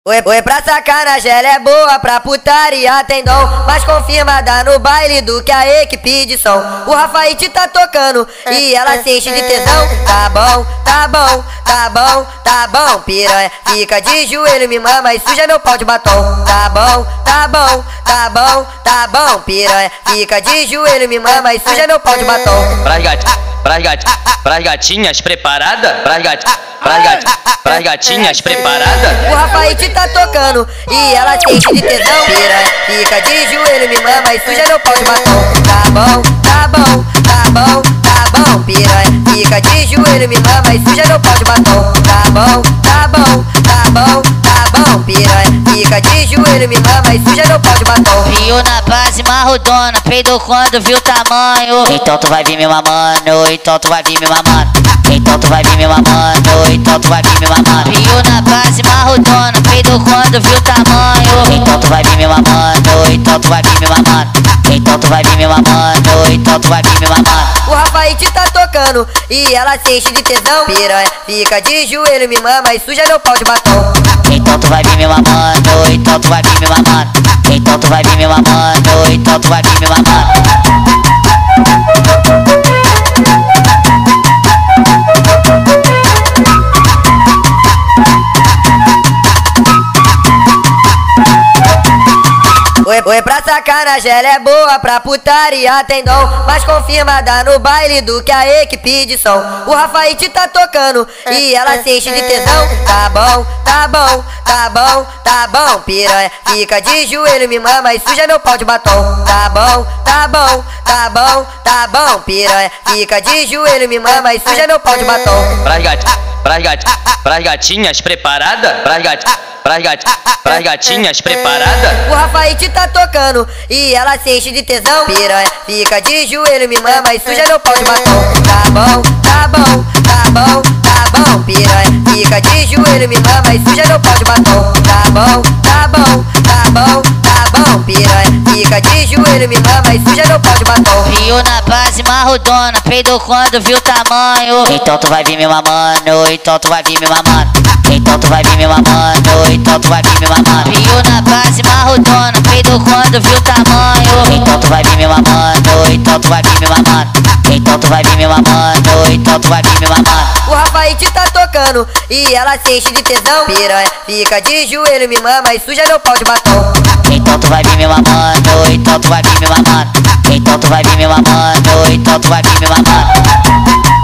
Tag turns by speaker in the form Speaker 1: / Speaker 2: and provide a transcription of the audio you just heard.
Speaker 1: Oi, pra sacanagem, ela é boa, pra putaria tem dom. Mais confirmada no baile do que a equipe de som. O Rafaíte tá tocando e ela se enche de tesão. Tá bom, tá bom, tá bom, tá bom, piranha. Fica de joelho, me mama e suja meu pau de batom. Tá bom, tá bom, tá bom, tá bom, piranha. Fica de joelho, me mama e suja meu pau de batom.
Speaker 2: Pras gatinhas preparada? Pras gatinhas preparada?
Speaker 1: O Rafaíte tá tocando e ela se enche de tesão. Piranha, fica de joelho, me mama e suja meu pau de batom. Tá bom, tá bom, tá bom, tá bom, piranha. Fica de joelho, me mama e suja meu pau de batom. Tá bom, tá bom, tá bom, tá bom, piranha. Fica de joelho, me mama e suja meu pau de batom.
Speaker 3: Viu na base marrodona, peidou quando viu o tamanho. Então tu vai vir me mamando, então tu vai vir me mamando. Então tu vai vir me mamando, então tu vai vir me mamando. Viu na base marrodona, peidou quando viu o tamanho. Então tu vai vir me mamando, então tu vai vir me mamando. Então tu vai vir me mamando, então tu vai vir me mamando.
Speaker 1: O Rafaíte tá tocando e ela se enche de tesão. Piranha, fica de joelho, me mama e suja meu pau de batom.
Speaker 3: Então tu vai vir me mamando, então tu vai vir me mamando. Então tu vai vir me mamando, então tu vai vir me mamando.
Speaker 1: Oi, pra sacanagem, ela é boa, pra putaria tem dom. Mais confirmada no baile do que a equipe de som. O Rafaíte tá tocando e ela se enche de tesão. Tá bom, tá bom, tá bom, tá bom, piranha. Fica de joelho, me mama e suja meu pau de batom. Tá bom, tá bom, tá bom, tá bom, piranha. Fica de joelho, me mama e suja meu pau de batom.
Speaker 2: Pras gatinhas preparada? Pras gatinhas preparada?
Speaker 1: O Rafaíte tá tocando e ela se enche de tesão. Piranha, fica de joelho, me mama e suja meu pau de batom. Tá bom, tá bom, tá bom, tá bom, piranha. Fica de joelho, me mama e suja meu pau de batom. Tá bom, tá bom, tá bom, tá bom, piranha. Fica de joelho, me mama e suja meu pau de batom.
Speaker 3: Viu na base marrodona, peidou quando viu o tamanho. Então tu vai vir me mamando, então tu vai vir me mamando. Então tu vai vir me mamando, então tu vai vir me mamando. Viu na base marrodona, peidou quando viu o tamanho. Então tu vai vir me mamando, então tu vai vir me mamando. Então tu vai vir me mamando, então tu vai vir me mamando.
Speaker 1: O Rafaíte tá tocando e ela se enche de tesão. Piranha, fica de joelho, me mama e suja meu pau de batom.
Speaker 3: Então tu vai vir me mamando, então tu vai vir me mamando. Então tu vai vir me mamando, então tu vai vir me mamando.